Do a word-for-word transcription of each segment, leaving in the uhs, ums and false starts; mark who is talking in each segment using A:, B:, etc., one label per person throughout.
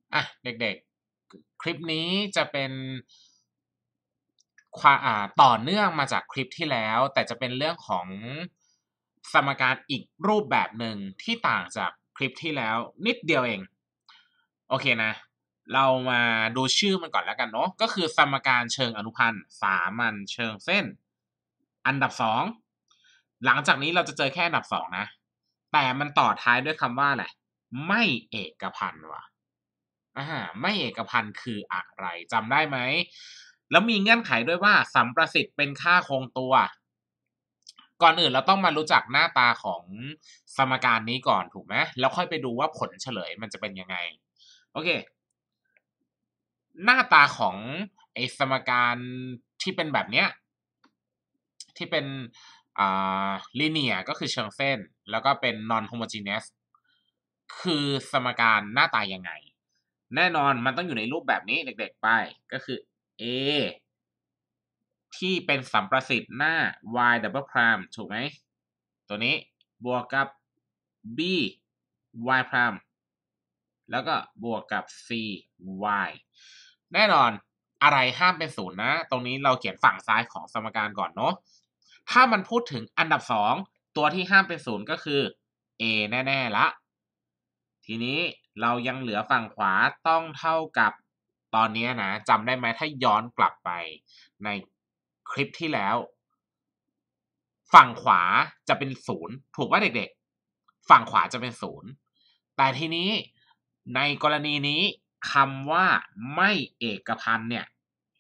A: อ่ะเด็กๆคลิปนี้จะเป็นความอ่าต่อเนื่องมาจากคลิปที่แล้วแต่จะเป็นเรื่องของสมการอีกรูปแบบหนึ่งที่ต่างจากคลิปที่แล้วนิดเดียวเองโอเคนะเรามาดูชื่อมันก่อนแล้วกันเนาะก็คือสมการเชิงอนุพันธ์สามัญเชิงเส้นอันดับสองหลังจากนี้เราจะเจอแค่อันดับสองนะแต่มันต่อท้ายด้วยคำว่าอะไรไม่เอกพันธ์ว่ะ อาไม่เอกพันธ์คืออะไรจำได้ไหมแล้วมีเงื่อนไขด้วยว่าสัมประสิทธิ์เป็นค่าคงตัวก่อนอื่นเราต้องมารู้จักหน้าตาของสมการนี้ก่อนถูกไหมแล้วค่อยไปดูว่าผลเฉลยมันจะเป็นยังไงโอเคหน้าตาของไอ้สมการที่เป็นแบบเนี้ยที่เป็นอ่า linear ก็คือเชิงเส้นแล้วก็เป็น non homogeneous คือสมการหน้าตายังไงแน่นอนมันต้องอยู่ในรูปแบบนี้เด็กๆไปก็คือ a ที่เป็นสัมประสิทธิ์หน้า y double prime ถูกไหมตัวนี้บวกกับ b y prime แล้วก็บวกกับ c y แน่นอนอะไรห้ามเป็นศูนย์นะตรงนี้เราเขียนฝั่งซ้ายของสมการก่อนเนาะถ้ามันพูดถึงอันดับสองตัวที่ห้ามเป็นศูนย์ก็คือ a แน่ๆละทีนี้เรายังเหลือฝั่งขวาต้องเท่ากับตอนนี้นะจำได้ไหมถ้าย้อนกลับไปในคลิปที่แล้วฝั่งขวาจะเป็นศูนย์ถูกป่ะเด็กๆฝั่งขวาจะเป็นศูนย์แต่ทีนี้ในกรณีนี้คำว่าไม่เอกพันธ์เนี่ย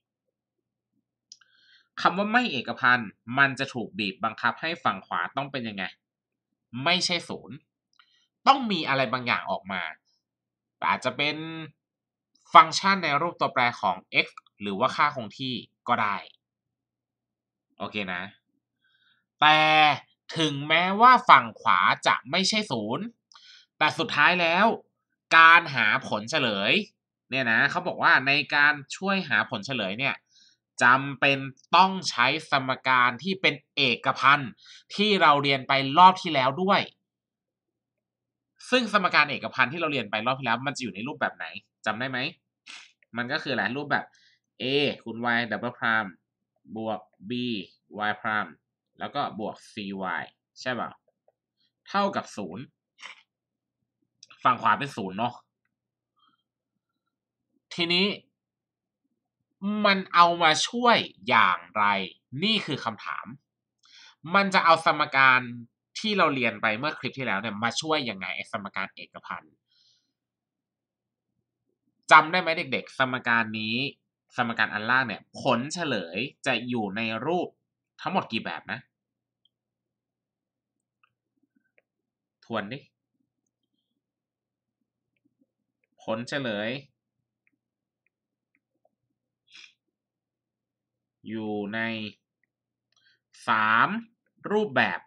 A: คำว่าไม่เอกพันธ์มันจะถูกบีบบังคับให้ฝั่งขวาต้องเป็นยังไงไม่ใช่ศูนย์ต้องมีอะไรบางอย่างออกมาอาจจะเป็นฟังก์ชันในรูปตัวแปรของ x หรือว่าค่าคงที่ก็ได้โอเคนะแต่ถึงแม้ว่าฝั่งขวาจะไม่ใช่ศูนย์แต่สุดท้ายแล้วการหาผลเฉลยเนี่ยนะเขาบอกว่าในการช่วยหาผลเฉลยเนี่ยจำเป็นต้องใช้สมการที่เป็นเอกพันธ์ที่เราเรียนไปรอบที่แล้วด้วยซึ่งสมการเอกพันธ์ที่เราเรียนไปรอบที่แล้วมันจะอยู่ในรูปแบบไหนจำได้ไหมมันก็คืออะไรรูปแบบ a คูณ y double prime บวก b y prime แล้วก็บวก cy ใช่เปล่าเท่ากับศูนย์ฝั่งขวาเป็นศูนย์เนาะทีนี้มันเอามาช่วยอย่างไรนี่คือคำถามมันจะเอาสมการที่เราเรียนไปเมื่อคลิปที่แล้วเนี่ยมาช่วยยังไงไอ้สมการเอกพันธ์จำได้ไหมเด็กๆสมการนี้สมการอันล่างเนี่ยผลเฉลยจะอยู่ในรูปทั้งหมดกี่แบบนะทวนดิผลเฉลยอยู่ในสามรูปแบบ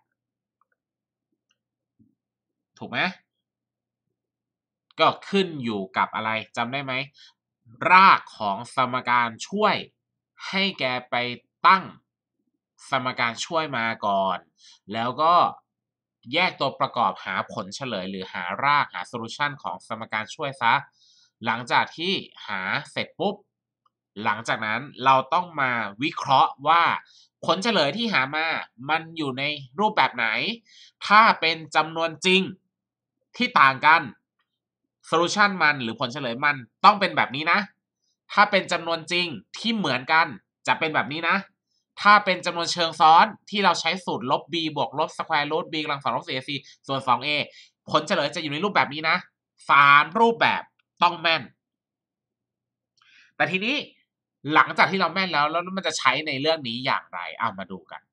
A: ถูกไหมก็ขึ้นอยู่กับอะไรจำได้ไหมรากของสมการช่วยให้แกไปตั้งสมการช่วยมาก่อนแล้วก็แยกตัวประกอบหาผลเฉลยหรือหารากหาโซลูชันของสมการช่วยซะหลังจากที่หาเสร็จปุ๊บหลังจากนั้นเราต้องมาวิเคราะห์ว่าผลเฉลยที่หามามันอยู่ในรูปแบบไหนถ้าเป็นจำนวนจริงที่ต่างกันโซลูชันมันหรือผลเฉลยมันต้องเป็นแบบนี้นะถ้าเป็นจำนวนจริงที่เหมือนกันจะเป็นแบบนี้นะถ้าเป็นจำนวนเชิงซ้อนที่เราใช้สูตรลบ b บวกลบ square root b กำลังสองลบ สี่ c ส่วน สอง a ผลเฉลยจะอยู่ในรูปแบบนี้นะสามรูปแบบต้องแม่นแต่ทีนี้หลังจากที่เราแม่นแล้วแล้วมันจะใช้ในเรื่องนี้อย่างไรเอามาดูกัน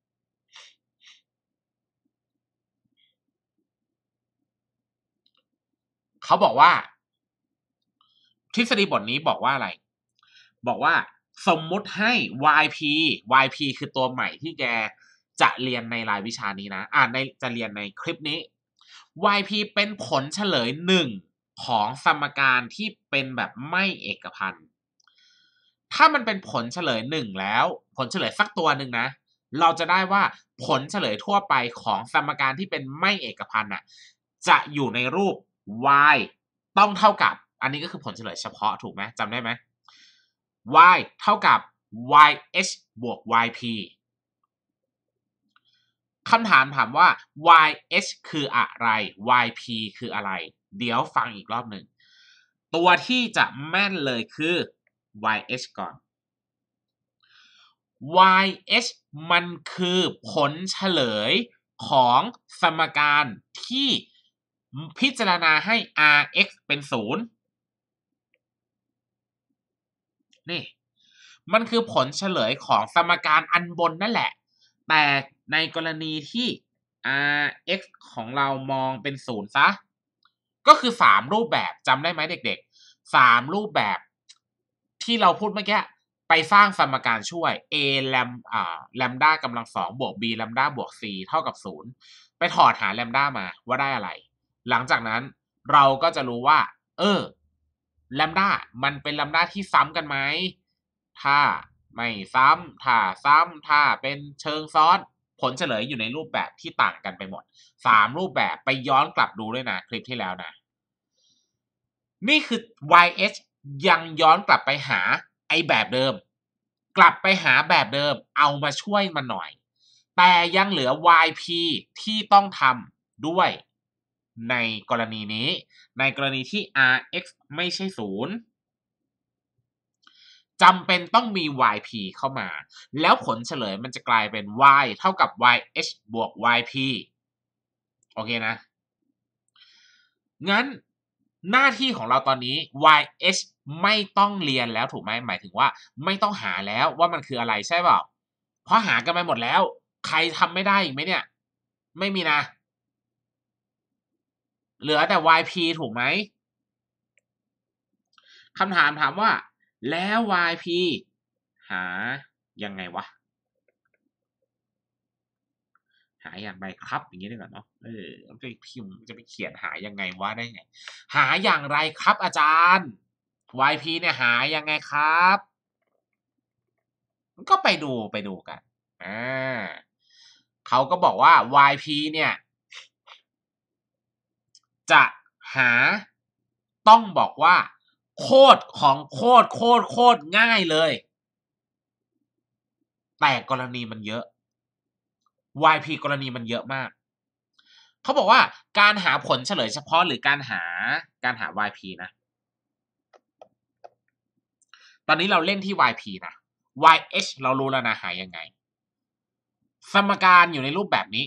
A: เขาบอกว่าทฤษฎีบทนี้บอกว่าอะไรบอกว่าสมมุติให้ yp yp คือตัวใหม่ที่แกจะเรียนในรายวิชานี้นะอ่าในจะเรียนในคลิปนี้ yp เป็นผลเฉลยหนึ่งของสมการที่เป็นแบบไม่เอกพันธ์ถ้ามันเป็นผลเฉลยหนึ่งแล้วผลเฉลยสักตัวหนึ่งนะเราจะได้ว่าผลเฉลยทั่วไปของสมการที่เป็นไม่เอกพันธ์น่ะจะอยู่ในรูป y ต้องเท่ากับอันนี้ก็คือผลเฉลยเฉพาะถูกไหมจำได้ไหม y เท่ากับ yh บวก yp คำถามถามว่า yh คืออะไร yp คืออะไร เดี๋ยวฟังอีกรอบหนึ่ง ตัวที่จะแม่นเลยคือ yh ก่อน yh มันคือผลเฉลยของสมการที่พิจารณาให้ rx เป็นศูนย์นี่มันคือผลเฉลยของสมการอันบนนั่นแหละ แต่ในกรณีที่ rx ของเรามองเป็นศูนย์ซะก็คือสามรูปแบบจำได้ไหมเด็กๆสามรูปแบบที่เราพูดเมื่อกี้ไปสร้างสมการช่วย a แลมอ่าแลมด้ากำลังสองบวก b แลมด้าบวก c เท่ากับศูนย์ไปถอดหาแลมด้ามาว่าได้อะไร หลังจากนั้นเราก็จะรู้ว่า เออแลมด้ามันเป็นแลมด้าที่ซ้ำกันไหมถ้าไม่ซ้ำถ้าซ้ำถ้าเป็นเชิงซ้อนผลเฉลยอยู่ในรูปแบบที่ต่างกันไปหมดสามรูปแบบไปย้อนกลับดูด้วยนะคลิปที่แล้วนะนี่คือ yh ยังย้อนกลับไปหาไอแบบเดิมกลับไปหาแบบเดิมเอามาช่วยมันหน่อยแต่ยังเหลือ yp ที่ต้องทำด้วยในกรณีนี้ในกรณีที่ rx ไม่ใช่ศูนย์จำเป็นต้องมี yp เข้ามาแล้วผลเฉลยมันจะกลายเป็น y เท่ากับ yh บวก yp โอเคนะงั้นหน้าที่ของเราตอนนี้ yh ไม่ต้องเรียนแล้วถูกไหมหมายถึงว่าไม่ต้องหาแล้วว่ามันคืออะไรใช่เปล่าเพราะหากันไปหมดแล้วใครทำไม่ได้อีกไหมเนี่ยไม่มีนะเหลือแต่ yp ถูกไหมคำถามถามว่าแล้ว yp หายังไงวะหาอย่างไรครับอย่างนี้ดีกว่าเนาะเออจะไปพิมพ์จะไปเขียนหายังไงวะได้ไงหาอย่างไรครับอาจารย์ yp เนี่ยหายังไงครับก็ไปดูไปดูกันอ่าเขาก็บอกว่า yp เนี่ยจะหาต้องบอกว่าโคตรของโคตรโคตรโคตรง่ายเลยแต่กรณีมันเยอะ yp กรณีมันเยอะมากเขาบอกว่าการหาผลเฉลยเฉพาะหรือการหาการหา yp นะตอนนี้เราเล่นที่ yp นะ yh เรารู้แล้วนะหายังไงสมการอยู่ในรูปแบบนี้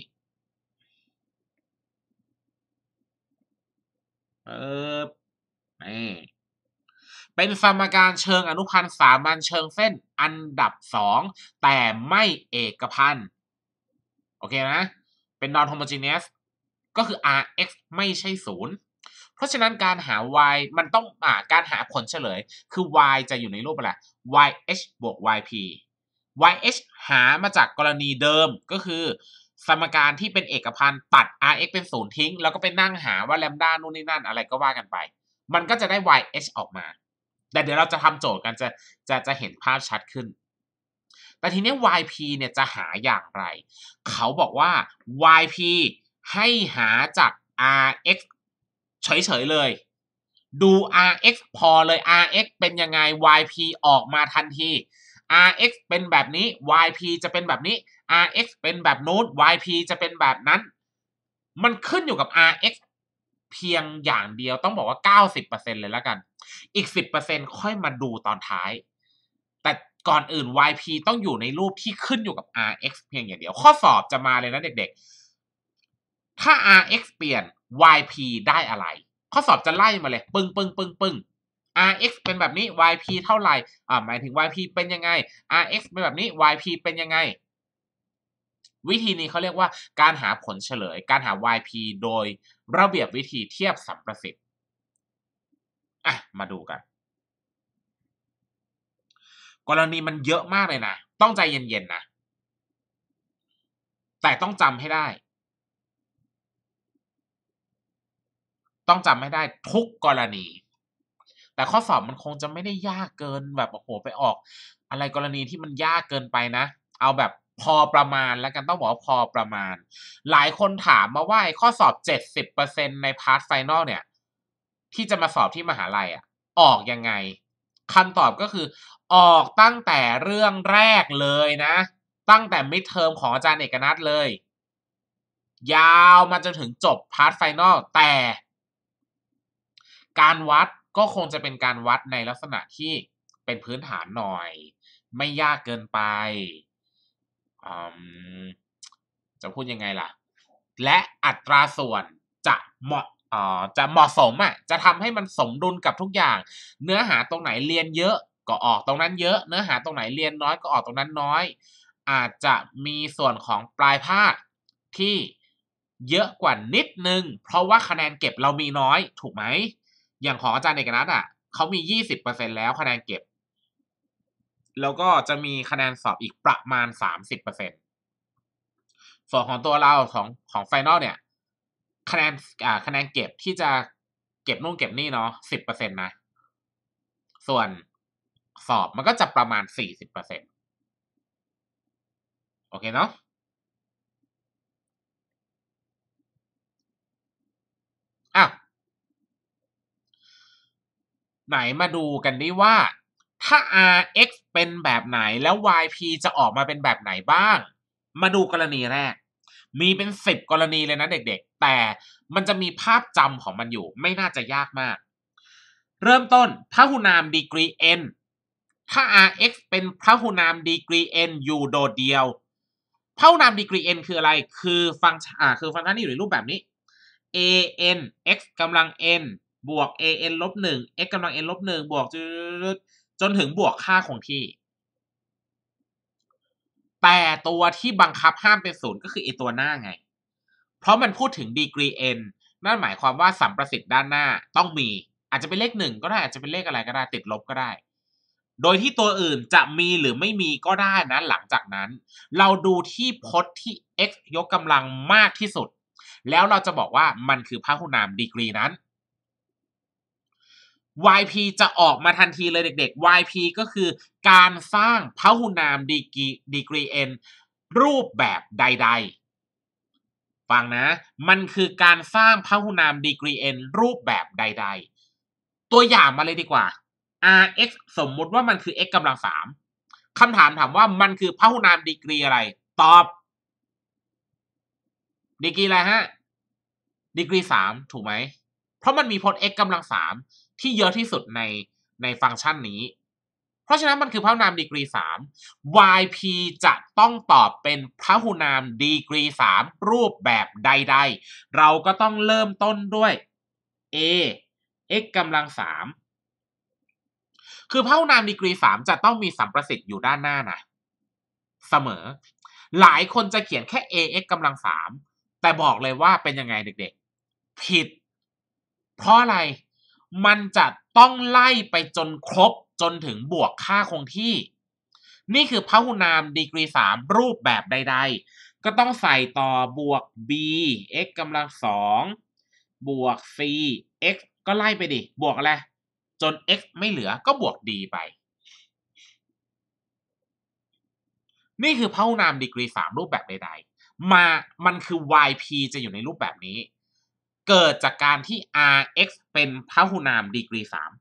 A: เออนี่เป็นสมการเชิงอนุพันธ์สามัญเชิงเส้นอันดับสองแต่ไม่เอกพันธ์โอเคนะเป็น non homogeneous ก็คือ rx ไม่ใช่ศูนย์เพราะฉะนั้นการหา y มันต้องอ่าการหาผลเฉลยคือ y จะอยู่ในรูปอะไร yh บวก yp yh หามาจากกรณีเดิมก็คือสมการที่เป็นเอกพันธ์ตัด rx เป็นศูนย์ทิ้งแล้วก็ไปนั่งหาว่าแลมด้านู่นนี่นั่นอะไรก็ว่ากันไปมันก็จะได้ yh ออกมาแต่เดี๋ยวเราจะทำโจทย์กันจะจะจะเห็นภาพชัดขึ้นแต่ทีนี้ yp เนี่ยจะหาอย่างไรเขาบอกว่า yp ให้หาจาก rx เฉยๆเลยดู rx พอเลย rx เป็นยังไง yp ออกมาทันที rx เป็นแบบนี้ yp จะเป็นแบบนี้ rx เป็นแบบนู้น yp จะเป็นแบบนั้นมันขึ้นอยู่กับ rx เพียงอย่างเดียวต้องบอกว่า เก้าสิบเปอร์เซ็นต์ เลยแล้วกันอีก สิบเปอร์เซ็นต์ ค่อยมาดูตอนท้ายแต่ก่อนอื่น yp ต้องอยู่ในรูปที่ขึ้นอยู่กับ rx เพียงอย่างเดียวข้อสอบจะมาเลยนะเด็กๆถ้า rx เปลี่ยน yp ได้อะไรข้อสอบจะไล่มาเลยปึ้งปึ้งปึ้งปึ้ง rx เป็นแบบนี้ yp เท่าไหร่อ่าหมายถึง yp เป็นยังไง rx เป็นแบบนี้ yp เป็นยังไงวิธีนี้เขาเรียกว่าการหาผลเฉลยการหา yp โดยระเบียบวิธีเทียบสัมประสิทธิ์อ่ะมาดูกันกรณีมันเยอะมากเลยนะต้องใจเย็นๆนะแต่ต้องจำให้ได้ต้องจำให้ได้ทุกกรณีแต่ข้อสอบมันคงจะไม่ได้ยากเกินแบบโอ้โหไปออกอะไรกรณีที่มันยากเกินไปนะเอาแบบพอประมาณแล้วกันต้องบอกว่าพอประมาณหลายคนถามมาว่าข้อสอบ เจ็ดสิบเปอร์เซ็นต์ ในพาร์ทไฟนอลเนี่ยที่จะมาสอบที่มหาลัยอ่ะออกยังไงคำตอบก็คือออกตั้งแต่เรื่องแรกเลยนะตั้งแต่มิดเทอมของอาจารย์เอกนัทเลยยาวมาจนถึงจบพาร์ทไฟนอลแต่การวัดก็คงจะเป็นการวัดในลักษณะที่เป็นพื้นฐานหน่อยไม่ยากเกินไปจะพูดยังไงล่ะและอัตราส่วนจะเหมาะเอ่อจะเหมาะสมอ่ะจะทำให้มันสมดุลกับทุกอย่างเนื้อหาตรงไหนเรียนเยอะก็ออกตรงนั้นเยอะเนื้อหาตรงไหนเรียนน้อยก็ออกตรงนั้นน้อยอาจจะมีส่วนของปลายภาคที่เยอะกว่านิดนึงเพราะว่าคะแนนเก็บเรามีน้อยถูกไหมอย่างของอาจารย์เอกนัทอ่ะเขามี ยี่สิบเปอร์เซ็นต์ แล้วคะแนนเก็บแล้วก็จะมีคะแนนสอบอีกประมาณ สามสิบเปอร์เซ็นต์ ส่วนของตัวเราของของไฟนอลเนี่ยคะแนนอ่าคะแนนเก็บที่จะเก็บนู่นเก็บนี่เนาะ สิบเปอร์เซ็นต์ นะส่วนสอบมันก็จะประมาณ สี่สิบเปอร์เซ็นต์ โอเคเนาะอ้าวไหนมาดูกันดิว่าถ้า อาร์ เอ็กซ์ เป็นแบบไหนแล้ว วาย พี จะออกมาเป็นแบบไหนบ้างมาดูกรณีแรกมีเป็นสิบกรณีเลยนะเด็กๆแต่มันจะมีภาพจำของมันอยู่ไม่น่าจะยากมากเริ่มต้นพหุนามดีกรี n ถ้า อาร์ เอ็กซ์ เป็นพหุนามดีกรี n อยู่โดดเดียวพหุนามดีกรี n คืออะไรคือฟังก์ชันอ่าคือฟังก์ชันที่อยู่ในรูปแบบนี้ an x กำลัง n บวก an ลบหนึ่ง x กำลัง n ลบหนึ่งบวกจนถึงบวกค่าคงที่แต่ตัวที่บังคับห้ามเป็นศูนย์ก็คือไอตัวหน้าไงเพราะมันพูดถึงดีกรี n นั่นหมายความว่าสัมประสิทธิ์ด้านหน้าต้องมีอาจจะเป็นเลขหนึ่งก็ได้อาจจะเป็นเลขอะไรก็ได้ติดลบก็ได้โดยที่ตัวอื่นจะมีหรือไม่มีก็ได้นะหลังจากนั้นเราดูที่พจน์ที่ x ยกกำลังมากที่สุดแล้วเราจะบอกว่ามันคือพหุนามดีกรีนั้น วาย พี จะออกมาทันทีเลยเด็กๆ วาย พี ก็คือการสร้างพหุนามดีกรีดีกรี n รูปแบบใดๆฟังนะมันคือการสร้างพหุนามดีกรี n รูปแบบใดๆตัวอย่างมาเลยดีกว่า อาร์ เอ็กซ์ สมมุติว่ามันคือ x กำลังสามคำถามถามว่ามันคือพหุนามดีกรีอะไรตอบดีกรีอะไรฮะดีกรีสามถูกไหมเพราะมันมีพจน์ x กำลังสามที่เยอะที่สุดในในฟังก์ชันนี้เพราะฉะนั้นมันคือพหุนามดีกรีสาม วาย พี จะต้องตอบเป็นพหุนามดีกรีสามรูปแบบใดๆเราก็ต้องเริ่มต้นด้วย a x กำลังสามคือพหุนามดีกรีสามจะต้องมีสัมประสิทธิ์อยู่ด้านหน้านะเสมอหลายคนจะเขียนแค่ ax กำลังสามแต่บอกเลยว่าเป็นยังไงเด็กๆผิดเพราะอะไรมันจะต้องไล่ไปจนครบจนถึงบวกค่าคงที่นี่คือพหุนามดีกรีสามรูปแบบใดๆก็ต้องใส่ต่อบวก b x กำลังสองบวก c x ก็ไล่ไปดิบวกอะไรจน x ไม่เหลือก็บวก d ไปนี่คือพหุนามดีกรีสามรูปแบบใดๆมามันคือ วาย พี จะอยู่ในรูปแบบนี้เกิดจากการที่ อาร์ เอ็กซ์ เป็นพหุนามดีกรีสาม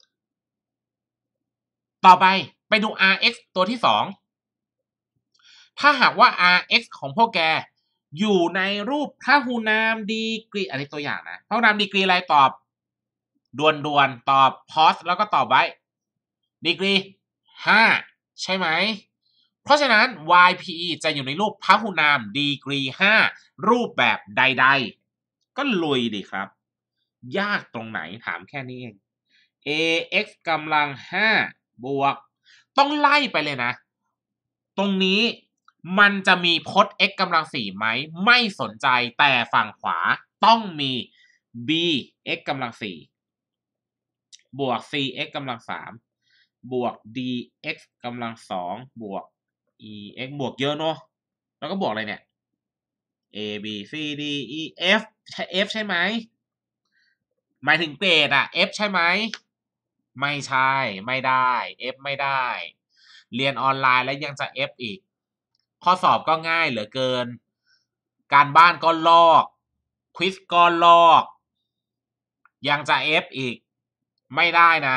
A: ต่อไปไปดู อาร์ เอ็กซ์ ตัวที่สองถ้าหากว่า อาร์ เอ็กซ์ ของพวกแกอยู่ในรูปพหุนามดีกรีอันนี้ตัวอย่างนะพหุนามดีกรีอะไรตอบด่วนๆตอบพอสแล้วก็ตอบไว้ดีกรีห้าใช่ไหมเพราะฉะนั้น วาย พี จะอยู่ในรูปพหุนามดีกรีห้ารูปแบบใดๆก็ลุยดิครับยากตรงไหนถามแค่นี้เอง ax กำลังห้าบวกต้องไล่ไปเลยนะตรงนี้มันจะมีพจน์ x กำลังสี่ไหมไม่สนใจแต่ฝั่งขวาต้องมี b x กำลังสี่บวก c x กำลังสามบวก d x กำลังสองบวก e x บวกเยอะเนาะแล้วก็บวกอะไรเนี่ย a b c d e f ใช่ f ใช่ไหมหมายถึงเกรดอะ f ใช่ไหมไม่ใช่ไม่ได้ f ไม่ได้เรียนออนไลน์แล้วยังจะ f อีกข้อสอบก็ง่ายเหลือเกินการบ้านก็ลอกควิซก็ลอกยังจะ f อีกไม่ได้นะ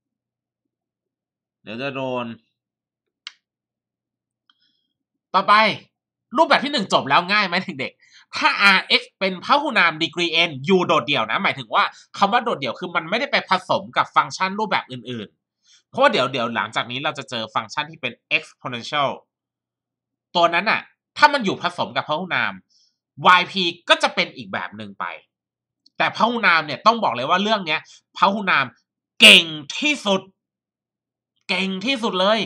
A: เดี๋ยวจะโดนต่อไปรูปแบบที่หนึ่งจบแล้วง่ายไหมเด็กๆถ้า rx เป็นพหุนามดีกรี n อยู่โดดเดี่ยวนะหมายถึงว่าคำว่าโดดเดี่ยวคือมันไม่ได้ไปผสมกับฟังก์ชันรูปแบบอื่นๆเพราะว่าเดี๋ยวเดี๋ยวหลังจากนี้เราจะเจอฟังก์ชันที่เป็น exponential ตัวนั้นน่ะถ้ามันอยู่ผสมกับพหุนาม yp ก็จะเป็นอีกแบบหนึ่งไปแต่พหุนามเนี่ยต้องบอกเลยว่าเรื่องเนี้ยพหุนามเก่งที่สุดเก่งที่สุดเลย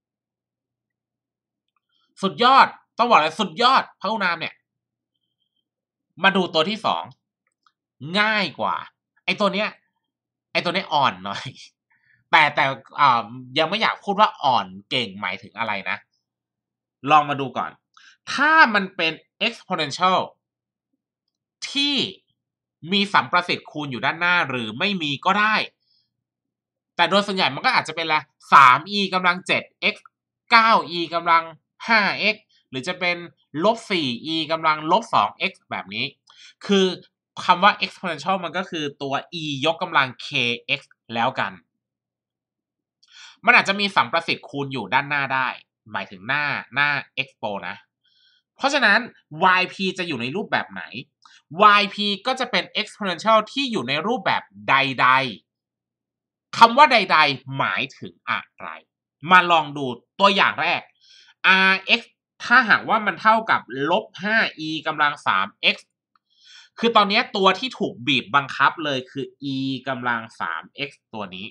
A: สุดยอดต้องบอกเลยสุดยอดพหุนามเนี่ยมาดูตัวที่สองง่ายกว่าไอตัวเนี้ยไอตัวเนี้ยอ่อนหน่อยแต่แต่อ่ายังไม่อยากพูดว่าอ่อนเก่งหมายถึงอะไรนะลองมาดูก่อนถ้ามันเป็น exponential ที่มีสัมประสิทธิ์คูณอยู่ด้านหน้าหรือไม่มีก็ได้แต่โดยส่วนใหญ่มันก็อาจจะเป็นละ สาม e กำลัง เจ็ด x เก้า e กำลัง ห้า x หรือจะเป็น ลบ สี่ e กำลัง ลบ สอง x แบบนี้คือคำว่า exponential มันก็คือตัว e ยกกำลัง kx แล้วกันมันอาจจะมีสัมประสิทธิ์คูณอยู่ด้านหน้าได้หมายถึงหน้าหน้า expo นะเพราะฉะนั้น yp จะอยู่ในรูปแบบไหน yp ก็จะเป็น exponential ที่อยู่ในรูปแบบใดๆคำว่าใดๆหมายถึงอะไรมาลองดูตัวอย่างแรก rx ถ้าหากว่ามันเท่ากับ ลบ ห้า e กำลัง สาม x คือตอนนี้ตัวที่ถูกบีบบังคับเลยคือ e กำลัง สาม x ตัวนี้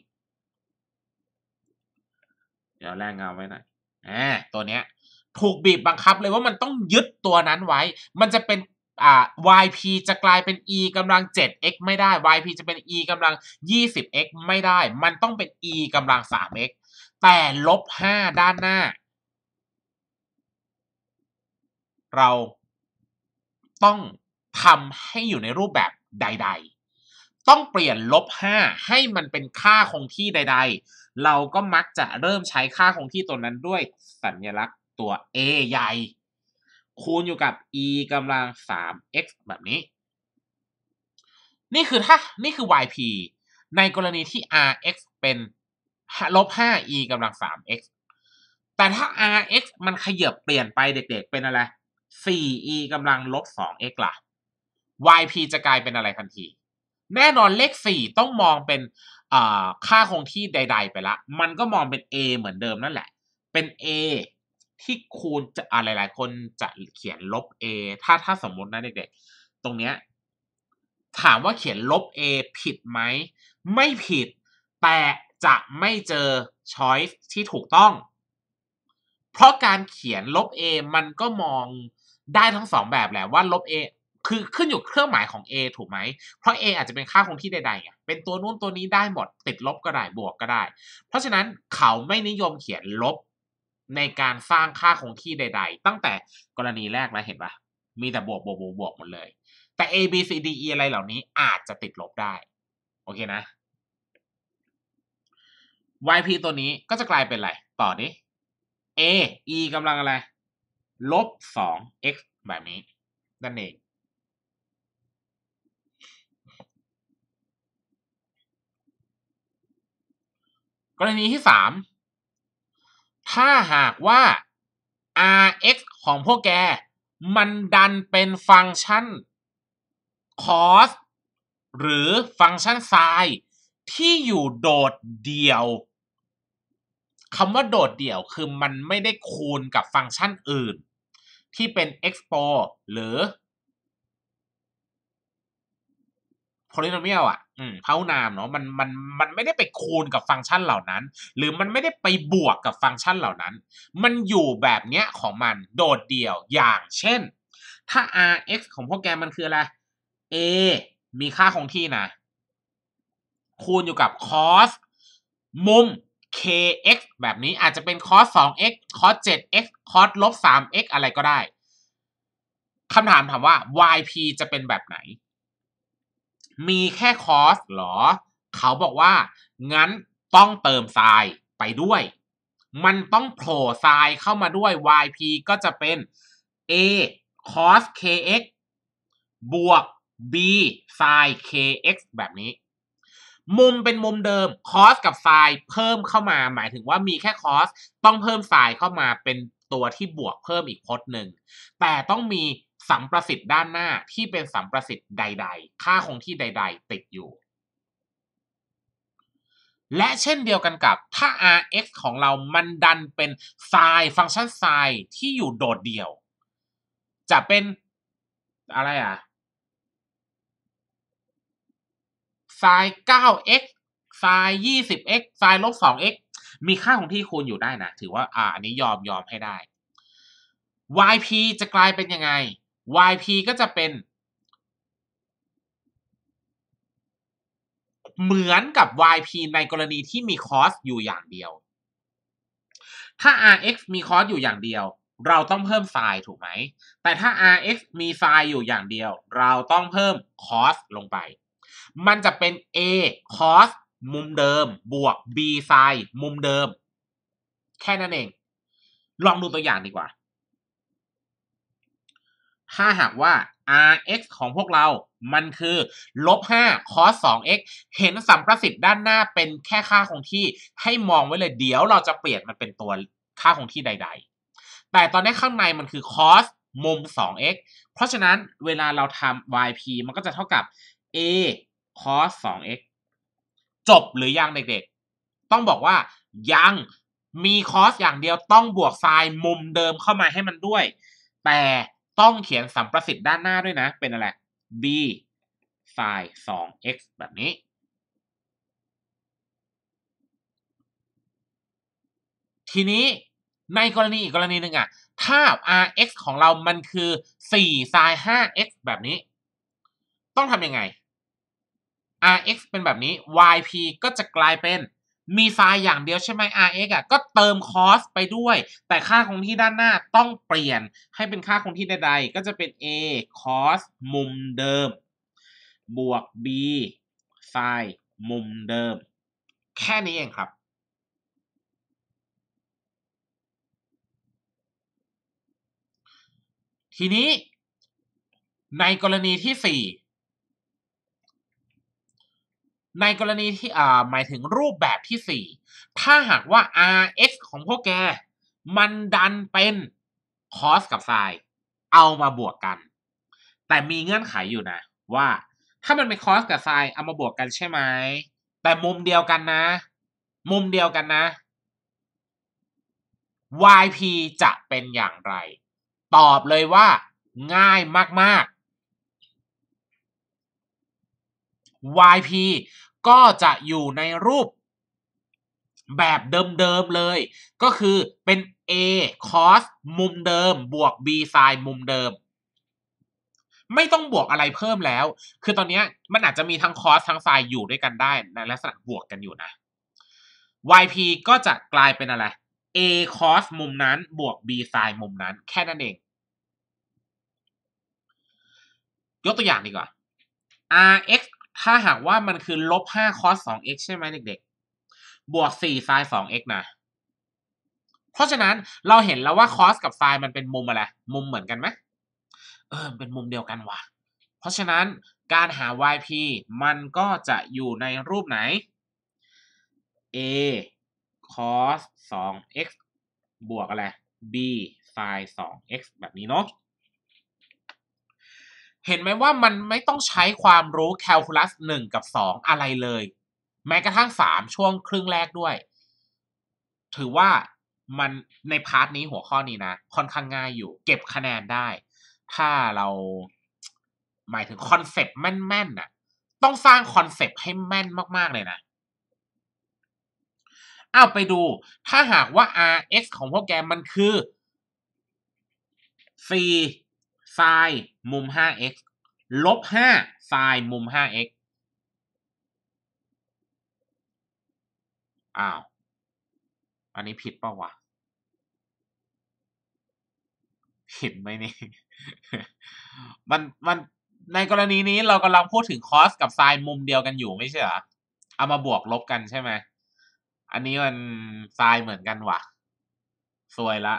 A: เดี๋ยวแรงเงาไว้หน่อยอ่าตัวเนี้ยถูกบีบบังคับเลยว่ามันต้องยึดตัวนั้นไว้มันจะเป็นอ่า yp จะกลายเป็น e กำลัง เจ็ด x ไม่ได้ yp จะเป็น e กำลัง ยี่สิบ x ไม่ได้มันต้องเป็น e กำลัง สาม x แต่ ลบ ห้า ด้านหน้าเราต้องทำให้อยู่ในรูปแบบใดๆต้องเปลี่ยน ลบ ห้า ให้มันเป็นค่าคงที่ใดๆเราก็มักจะเริ่มใช้ค่าคงที่ตัวนั้นด้วยสัญลักษณ์ตัว a ใหญ่คูณอยู่กับ e กำลัง สาม x แบบนี้นี่คือถ้านี่คือ yp ในกรณีที่ rx เป็น ลบ ห้า e กำลัง สาม x แต่ถ้า rx มันขยับเปลี่ยนไปเด็กๆเป็นอะไร สี่ e กำลัง ลบ สอง x ล่ะ yp จะกลายเป็นอะไรทันทีแน่นอนเลขสี่ต้องมองเป็นค่าคงที่ใดๆไปละมันก็มองเป็น a เหมือนเดิมนั่นแหละเป็น a ที่คูณจะอะไรหลายคนจะเขียนลบ a ถ้าถ้าสมมตินะเด็กๆตรงเนี้ยถามว่าเขียนลบ a ผิดไหมไม่ผิดแต่จะไม่เจอ choice ที่ถูกต้องเพราะการเขียนลบ a มันก็มองได้ทั้งสองแบบแหละว่าลบ a คือขึ้นอยู่เครื่องหมายของ a ถูกไหมเพราะ a อาจจะเป็นค่าคงที่ใดๆไงเป็นตัวนู้นตัวนี้ได้หมดติดลบก็ได้บวกก็ได้เพราะฉะนั้นเขาไม่นิยมเขียนลบในการสร้างค่าคงที่ใดๆตั้งแต่กรณีแรกแล้วเห็นปะมีแต่บวกบวกบวกบวกหมดเลยแต่ a b c d e อะไรเหล่านี้อาจจะติดลบได้โอเคนะ yp ตัวนี้ก็จะกลายเป็นอะไรต่อนี้ a e กำลังอะไรลบ สอง x แบบนี้นั่นเองกรณีที่สามถ้าหากว่า rx ของพวกแกมันดันเป็นฟังก์ชัน cos หรือฟังก์ชัน sin ที่อยู่โดดเดี่ยวคำว่าโดดเดี่ยวคือมันไม่ได้คูณกับฟังก์ชันอื่นที่เป็น expo หรือ polynomial อ่ะอืมพหุนามเนาะมันมันมันไม่ได้ไปคูณกับฟังก์ชันเหล่านั้นหรือมันไม่ได้ไปบวกกับฟังก์ชันเหล่านั้นมันอยู่แบบเนี้ยของมันโดดเดี่ยวอย่างเช่นถ้า rx ของพวกแกมันคืออะไร a มีค่าคงที่นะคูณอยู่กับ cos มุม kx แบบนี้อาจจะเป็น cos สอง x cos เจ็ด x cos ลบ สาม x อะไรก็ได้คำถามถามว่า yp จะเป็นแบบไหนมีแค่ cos หรอเขาบอกว่างั้นต้องเติม sin ไปด้วยมันต้องโผล่ sin เข้ามาด้วย yp ก็จะเป็น a cos kx บวก b sin kx แบบนี้มุมเป็นมุมเดิม cos กับ sin เพิ่มเข้ามาหมายถึงว่ามีแค่ cos ต้องเพิ่ม sin เข้ามาเป็นตัวที่บวกเพิ่มอีกพจน์หนึ่งแต่ต้องมีสัมประสิทธิ์ด้านหน้าที่เป็นสัมประสิทธิ์ใดๆค่าคงที่ใดๆติดอยู่และเช่นเดียวกันกับถ้า rx ของเรามันดันเป็น sin ฟังก์ชัน sin ที่อยู่โดดเดี่ยวจะเป็นอะไรอ่ะ sin เก้า x sin ยี่สิบ x sin ลบ สอง x มีค่าของที่คูณอยู่ได้นะถือว่าอ่าอันนี้ยอมยอมให้ได้ yp จะกลายเป็นยังไง yp ก็จะเป็นเหมือนกับ yp ในกรณีที่มี cos อยู่อย่างเดียวถ้า rx มี cos อยู่อย่างเดียวเราต้องเพิ่ม sin ถูกไหมแต่ถ้า rx มี sin อยู่อย่างเดียวเราต้องเพิ่ม cos ลงไปมันจะเป็น a cos มุมเดิมบวก b sin มุมเดิมแค่นั้นเองลองดูตัวอย่างดีกว่าถ้าหากว่า rx ของพวกเรามันคือลบห้า cos สอง x เห็นสัมประสิทธิ์ด้านหน้าเป็นแค่ค่าคงที่ให้มองไว้เลยเดี๋ยวเราจะเปลี่ยนมันเป็นตัวค่าคงที่ใดๆแต่ตอนนี้ข้างในมันคือ cos มุม สอง x เพราะฉะนั้นเวลาเราทำ yp มันก็จะเท่ากับ a cos สอง x จบหรือยังเด็กๆต้องบอกว่ายังมี cos อย่างเดียวต้องบวก sin มุมเดิมเข้ามาให้มันด้วยแต่ต้องเขียนสัมประสิทธิ์ด้านหน้าด้วยนะเป็นอะไร b sin สอง x แบบนี้ทีนี้ในกรณีอีกกรณีหนึ่งอะถ้า rx ของเรามันคือสี่ sin ห้า x แบบนี้ต้องทำยังไง rx เป็นแบบนี้ yp ก็จะกลายเป็นมี sin อย่างเดียวใช่ไหม rx อ่ะก็เติม cos ไปด้วยแต่ค่าคงที่ด้านหน้าต้องเปลี่ยนให้เป็นค่าคงที่ใดๆก็จะเป็น a cos มุมเดิมบวก b sin มุมเดิมแค่นี้เองครับทีนี้ในกรณีที่สี่ในกรณีที่อ่าหมายถึงรูปแบบที่สี่ถ้าหากว่า rx ของพวกแกมันดันเป็น cos กับ sin เอามาบวกกันแต่มีเงื่อนไขอยู่นะว่าถ้ามันเป็น cos กับ sin เอามาบวกกันใช่ไหมแต่มุมเดียวกันนะมุมเดียวกันนะ yp จะเป็นอย่างไรตอบเลยว่าง่ายมากๆ yp ก็จะอยู่ในรูปแบบเดิมๆเลยก็คือเป็น a cos มุมเดิมบวก b sin มุมเดิมไม่ต้องบวกอะไรเพิ่มแล้วคือตอนนี้มันอาจจะมีทั้ง cos ทั้ง sin อยู่ด้วยกันได้ในลักษณะบวกกันอยู่นะ yp ก็จะกลายเป็นอะไร a cos มุมนั้นบวก b sin มุมนั้นแค่นั้นเองยกตัวอย่างดีกว่า rx ถ้าหากว่ามันคือลบห้า cos สอง x ใช่ไหมเด็กๆบวกสี่ sin สอง x นะเพราะฉะนั้นเราเห็นแล้วว่า cos กับ sin มันเป็นมุมอะไรมุมเหมือนกันไหมเออเป็นมุมเดียวกันว่ะเพราะฉะนั้นการหา yp มันก็จะอยู่ในรูปไหน a cos สอง x บวกอะไร b sin สอง x แบบนี้เนาะเห็นไหมว่ามันไม่ต้องใช้ความรู้แคลคูลัสหนึ่งกับสองอะไรเลยแม้กระทั่งสามช่วงครึ่งแรกด้วยถือว่ามันในพาร์ทนี้หัวข้อนี้นะค่อนข้างง่ายอยู่เก็บคะแนนได้ถ้าเราหมายถึงคอนเซปต์แม่นๆน่ะต้องสร้างคอนเซปต์ให้แม่นมากๆเลยนะอ้าวไปดูถ้าหากว่า rx ของพวกแกมันคือสี่ sin มุม ห้า x ลบห้า sin มุม ห้า x อ้าวอันนี้ผิดเปล่าวะผิดไหมนี่ มันมันในกรณีนี้เรากำลังพูดถึง cos กับ sin มุมเดียวกันอยู่ไม่ใช่เหรอเอามาบวกลบกันใช่ไหมอันนี้มัน sin เหมือนกันว่ะซวยละ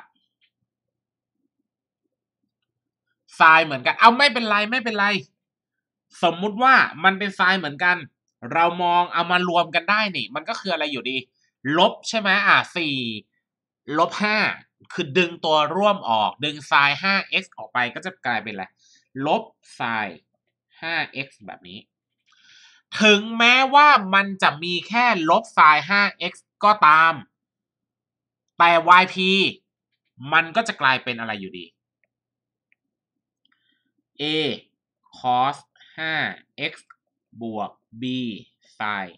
A: sin เหมือนกันเอาไม่เป็นไรไม่เป็นไรสมมุติว่ามันเป็น sin เหมือนกันเรามองเอามารวมกันได้นี่มันก็คืออะไรอยู่ดีลบใช่ไหมอ่ะสี่ลบห้าคือดึงตัวร่วมออกดึง sin ห้า x ออกไปก็จะกลายเป็นอะไรลบ sin ห้า x แบบนี้ถึงแม้ว่ามันจะมีแค่ลบ sin ห้า x ก็ตามแต่ yp มันก็จะกลายเป็นอะไรอยู่ดี a cos ห้า x บวก b sin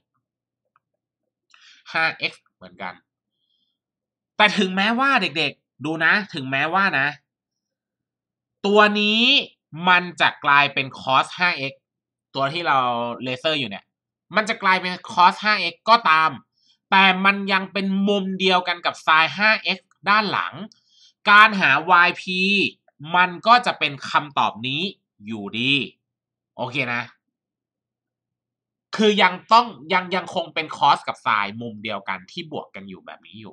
A: ห้า x เหมือนกันแต่ถึงแม้ว่าเด็กๆดูนะถึงแม้ว่านะตัวนี้มันจะกลายเป็น cos ห้า x ตัวที่เราเลเซอร์อยู่เนี่ยมันจะกลายเป็น cos ห้า x ก็ตามแต่มันยังเป็นมุมเดียวกันกับ sin ห้า x ด้านหลังการหา yp มันก็จะเป็นคำตอบนี้อยู่ดีโอเคนะคือยังต้องยังยังคงเป็น cos กับ sin มุมเดียวกันที่บวกกันอยู่แบบนี้อยู่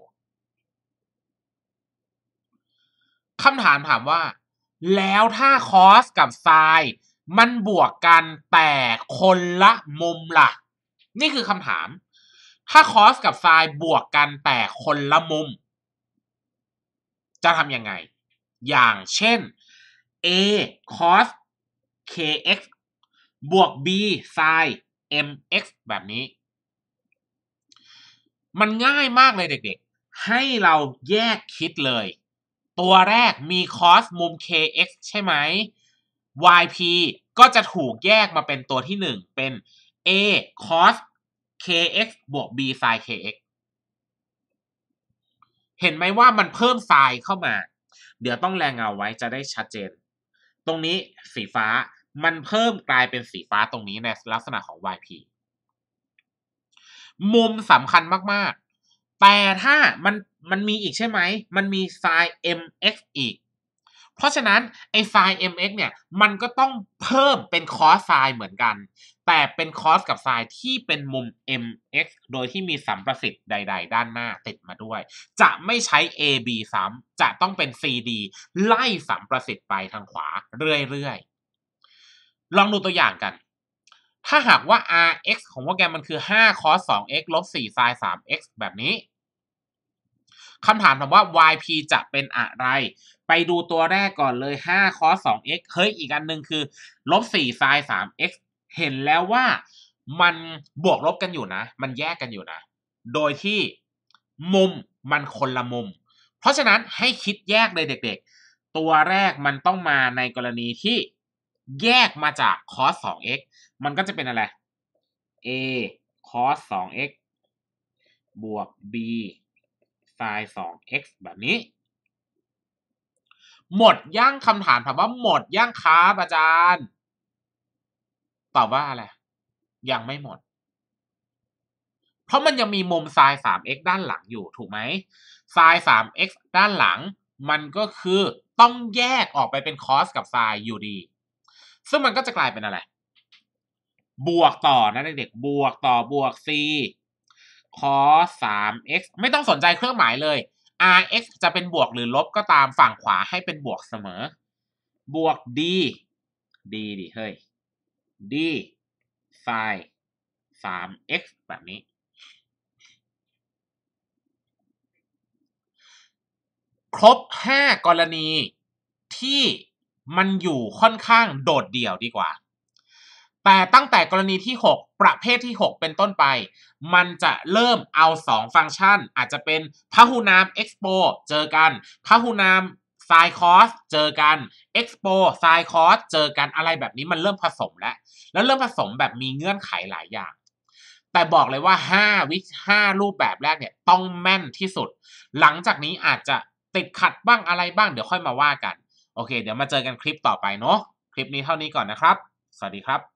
A: คำถามถามว่าแล้วถ้า cos กับ sin มันบวกกันแต่คนละมุมล่ะนี่คือคำถามถ้า cos กับ sin บวกกันแต่คนละมุมจะทำยังไงอย่างเช่น a cos kx บวก b sin mx แบบนี้มันง่ายมากเลยเด็กๆให้เราแยกคิดเลยตัวแรกมี cos มุม kx ใช่ไหม yp ก็จะถูกแยกมาเป็นตัวที่หนึ่งเป็น a cos kx บวก b sin kx เห็นไหมว่ามันเพิ่ม sin เข้ามาเดี๋ยวต้องแรงเงาไว้จะได้ชัดเจนตรงนี้สีฟ้ามันเพิ่มกลายเป็นสีฟ้าตรงนี้ในลักษณะของ yp มุมสำคัญมากๆแต่ถ้ามันมันมีอีกใช่ไหมมันมี sin mx อีกเพราะฉะนั้นไอ้ sin mx เนี่ยมันก็ต้องเพิ่มเป็น cos sin เหมือนกันแต่เป็น cos กับ sin ที่เป็นมุม mx โดยที่มีสัมประสิทธิ์ใดๆด้านหน้าติดมาด้วยจะไม่ใช้ ab ซ้ำจะต้องเป็น cd ไล่สัมประสิทธิ์ไปทางขวาเรื่อยๆลองดูตัวอย่างกันถ้าหากว่า rx ของโปรแกรมมันคือห้า cos สอง x ลบสี่ sin สาม x แบบนี้คำถามถามว่า yp จะเป็นอะไรไปดูตัวแรกก่อนเลยห้า cos สอง x เฮ้ยอีกอันหนึ่งคือลบสี่ sin สาม x เห็นแล้วว่ามันบวกลบกันอยู่นะมันแยกกันอยู่นะโดยที่มุมมันคนละมุมเพราะฉะนั้นให้คิดแยกเลยเด็กๆตัวแรกมันต้องมาในกรณีที่แยกมาจาก cos สอง x มันก็จะเป็นอะไร a cos สอง x บวก b sin สอง x แบบนี้หมดย่างคำถามถามว่าหมดย่างครับอาจารย์ตอบว่าอะไรยังไม่หมดเพราะมันยังมีมุม sin สาม x ด้านหลังอยู่ถูกไหม sin สาม x ด้านหลังมันก็คือต้องแยกออกไปเป็น cos กับ sin อยู่ดีซึ่งมันก็จะกลายเป็นอะไรบวกต่อนะเด็กๆบวกต่อบวก c cos สาม x ไม่ต้องสนใจเครื่องหมายเลย rx จะเป็นบวกหรือลบก็ตามฝั่งขวาให้เป็นบวกเสมอบวก d d ดิเฮ้ย d sin สาม x แบบนี้ครบห้ากรณีที่มันอยู่ค่อนข้างโดดเดี่ยวดีกว่าแต่ตั้งแต่กรณีที่หกประเภทที่หกเป็นต้นไปมันจะเริ่มเอาสองฟังก์ชันอาจจะเป็นพหุนาม expo เจอกันพหุนาม sin cos เจอกัน expo sin cos เจอกันอะไรแบบนี้มันเริ่มผสมแล้วแล้วเริ่มผสมแบบมีเงื่อนไขหลายอย่างแต่บอกเลยว่าห้าวิห้ารูปแบบแรกเนี่ยต้องแม่นที่สุดหลังจากนี้อาจจะติดขัดบ้างอะไรบ้างเดี๋ยวค่อยมาว่ากันโอเคเดี๋ยวมาเจอกันคลิปต่อไปเนาะคลิปนี้เท่านี้ก่อนนะครับสวัสดีครับ